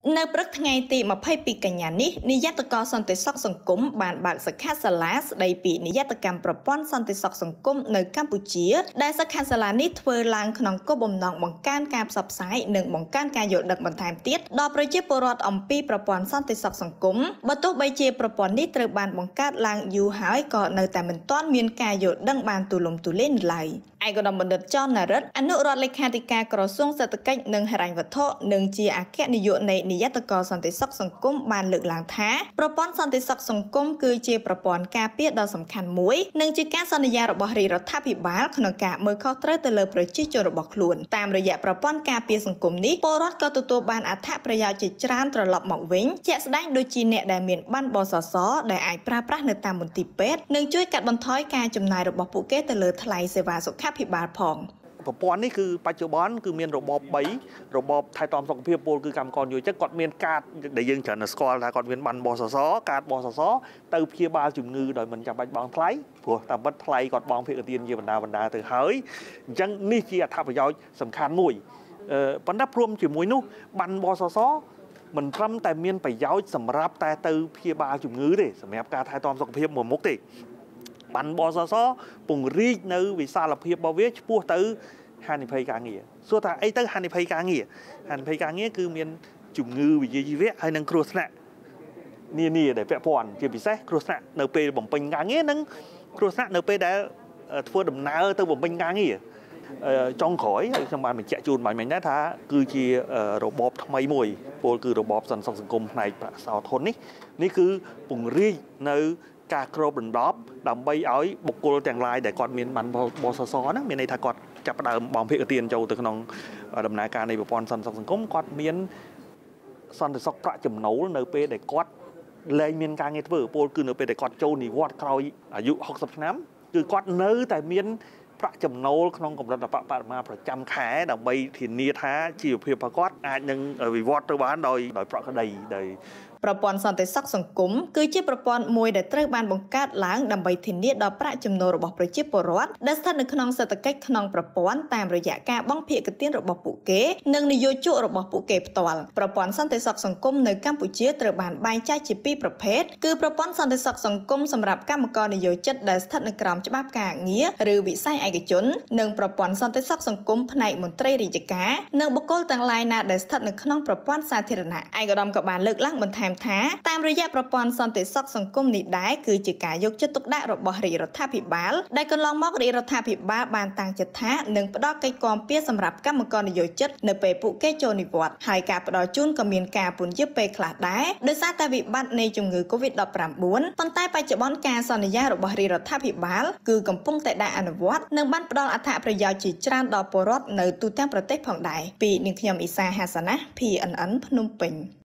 នៅព្រឹកថ្ងៃទី22កញ្ញានេះនាយកដ្ឋសន្តិសុខសង្គមបានបើកសិក្ខាសាលាស្ដីពីនិយត្តកម្មប្រព័ន្ធសន្តិសុខសង្គមនៅកម្ពុជាដែលសិក្ខាសាលានេះធ្វើឡើងក្នុងគោលបំណងបង្កើនការផ្សព្វផ្សាយនិងបង្កើនការយល់ដឹងបន្ថែមទៀតដល់ប្រជាពលរដ្ឋអំពីប្រព័ន្ធសន្តិសុខសង្គមបើទោះបីជាប្រព័ន្ធនេះត្រូវបានបង្កើតឡើងយូរហើយក៏នៅតែមិនទាន់មានការយល់ដឹងបានទូលំទូលាយនៅឡើយឯកឧត្តមបណ្ឌិតចននរិទ្ធអនុរដ្ឋលេខាធិការក្រសួងសេដ្ឋកិច្ចនិងហិរញ្ញវត្ថុនិងជាអគ្គនាយកនៃនាយកដ្ឋសន្តិសុខសង្គមបានលើកឡើងថាប្រព័ន្ធសន្តិសុខសង្គមគឺជាប្រព័ន្ធការពារដ៏សំខាន់មួយនិងជាការសន្យារបស់រាជរដ្ឋាភិបាលក្នុងការមើលខុសត្រូវទៅលើប្រជាជនរបស់ខ្លួនតាមរយៈប្រព័ន្ធការពារសង្គមនេះពលរដ្ឋក៏ទទួលបានអត្ថប្រយោជន៍ជាច្រើនត្រឡប់មកវិញជាក់ស្ដែងដូចជាអ្នកដែលមានប័ណ្ណបសសដែលអាចប្រើប្រាស់នៅតាមមន្ទីរពេទ្យនិងជួយកាត់បន្ថយការចំណាយរបស់ពួកគេទៅលើថ្លៃសេវាសុខាភិបាលផងប្រព័ន្ធនេះគឺបច្ចុប្បន្នគឺមានរបប3របបថែទាំសុខភាពពលគឺកម្មករនិយោជិតគាត់មានកាតដែលយើងច្រើនស្គាល់ថាគាត់មានប័ណ្ណបសសកាតបសសទៅព្យាបាលជំងឺដោយមិនចាំបាច់បង់ថ្លៃព្រោះតាមពិតថ្លៃគាត់បង់ភាគទានជាបណ្ដាទៅហើយអញ្ចឹងនេះជាអត្ថប្រយោជន៍សំខាន់មួយប៉ុន្តែព្រមជាមួយនោះប័ណ្ណបសសមិនត្រឹមតែមានប្រយោជន៍សម្រាប់តែទៅព្យាបាលជំងឺទេសម្រាប់ការថែទាំសុខភាពមួយមុខទេប័ណ្ណបសសពង្រីកនៅវិសាលភាពរបស់វាឆ្ពោះទៅហានិភ័យការងារសួរថាអីទៅហានិភ័យការងារគឺមានជំងឺវិជ្ជាជីវៈហើយនិងគ្រោះថ្នាក់នានាដែលពាក់ព័ន្ធជាពិសេសគ្រោះថ្នាក់នៅពេលបំពេញការងារនិងគ្រោះថ្នាក់នៅពេលដែលធ្វើដំណើរទៅបំពេញការងារចុងក្រោយហើយខ្ញុំបានបញ្ជាក់ជូនមិញដែរថាគឺជារបបថ្មីមួយពលគឺរបបសន្តិសុខសង្គមផ្នែកប្រាក់សោធននេះគឺពង្រីកនៅការគ្របដណ្ដប់ដើម្បីឲ្យបុគ្គលទាំងឡាយដែលគាត់មានប័ណ្ណបសសហ្នឹងមានន័យថាគាត់ចាប់ផ្ដើមបង់ភាគទានចូលទៅក្នុងដំណើរការនៃប្រព័ន្ធសន្តិសុខសង្គមគាត់មានសន្តិសុខប្រាក់ចំណូលនៅពេលដែលគាត់លែងមានការងារធ្វើពលគឺនៅពេលដែលគាត់ចូលនិវត្តន៍ក្រោយអាយុ60ឆ្នាំគឺគាត់នៅតែមានប្រាក់ចំណូលក្នុងកម្រិតបរិមាណប្រចាំខែដើម្បីធានាថាជីវភាពរបស់គាត់អាចនឹងវិវត្តទៅបានដោយប្រក្រតីដោយប្រព័ន្ធសន្តិសុខសង្គមគឺជាប្រព័ន្ធមួយដែលត្រូវបានបង្កើតឡើងដើម្បីធានាដល់ប្រាក់ចំណូលរបស់ប្រជាពលរដ្ឋដែលស្ថិតនៅក្នុងសេដ្ឋកិច្ចក្នុងប្រព័ន្ធតាមរយៈការបង់ភាគទានរបស់ពួកគេនិងនយោជករបស់ពួកគេផ្ទាល់ប្រព័ន្ធសន្តិសុខសង្គមនៅកម្ពុជាត្រូវបានបែងចែកជាពីរប្រភេទគឺប្រព័ន្ធសន្តិសុខសង្គមសម្រាប់កម្មករនិយោជិតដែលស្ថិតនៅក្រោមច្បាប់ការងារឬវិស័យឯកជននិងប្រព័ន្ធសន្តិសុខសង្គមផ្នែកមន្ត្រីរាជការនិងបុគ្គលទាំងឡាយណាដែលស្ថិតនៅក្នុងប្រព័ន្ធសាធារណៈឯកឧត្តមក៏បានលើកឡើងបន្ថែមថាតាមរយៈប្រព័ន្ធសន្តិសុខសង្គមនេះដែរគឺជាការយកចិត្តទុកដាក់របស់រាជរដ្ឋាភិបាលដែលកន្លងមករាជរដ្ឋាភិបាលបានតាំងចិត្តថានឹងផ្ដល់កិច្ចគាំពារសម្រាប់កម្មករនិយោជិតនៅពេលពួកគេចូលនិវត្តន៍ហើយការផ្ដល់ជូនក៏មានការពន្យាពេលខ្លះដែរដោយសារតែវិបត្តិនៃជំងឺ Covid-19 ប៉ុន្តែបច្ចុប្បន្នការសន្យារបស់រាជរដ្ឋាភិបាលគឺកំពុងតែដាក់អនុវត្តនិងបានផ្ដល់អត្ថប្រយោជន៍ជាច្រើនដល់ពលរដ្ឋនៅទូទាំងប្រទេសផងដែរពីនាងខ្ញុំអ៊ីសាហាសាណា PNN ភ្នំពេញ